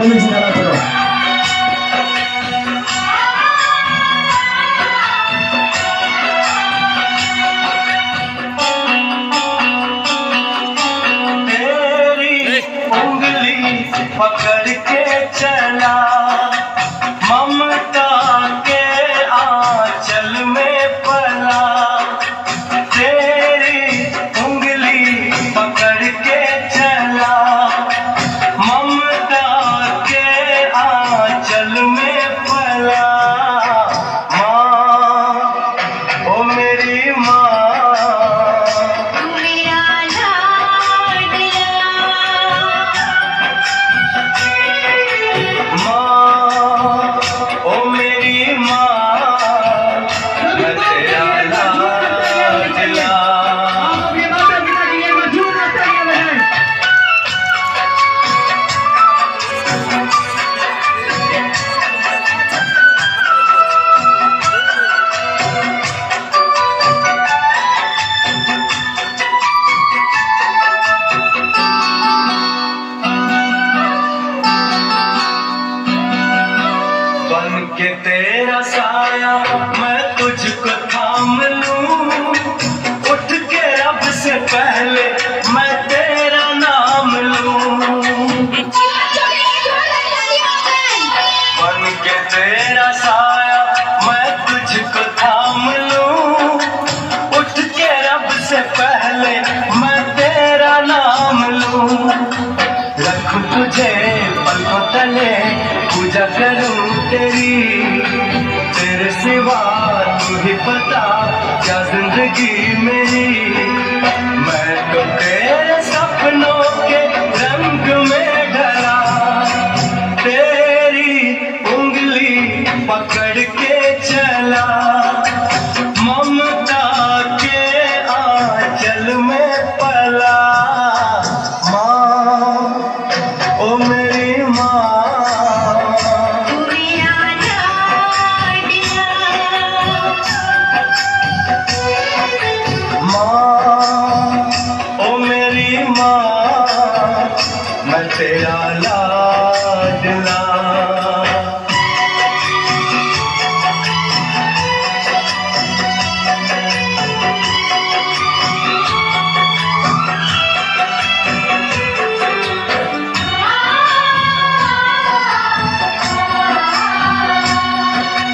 Performance करा करो। पकड़ के चला ममता के आंचल में पला, तेरी उंगली पकड़ के चला ममता के आंचल में पला। माँ ओ मेरी माँ, के तेरा साया मैं तुझको थाम लूं, उठ के रब से पहले मैं तेरा नाम लूं। बन के तेरा साया मैं तुझको थाम लूं, उठ के रब से पहले मैं तेरा नाम लूं। रखूं तुझे पलकों तले, पूजा करूं तेरी, तेरे सिवा तू ही पता क्या जिंदगी मेरी। मैं तो तेरे सपनों के रंग में ढला, तेरी उंगली पकड़ के चला ममता के आंचल में पला। माँ ओ मेरी माँ, मैं तेरा लाडला।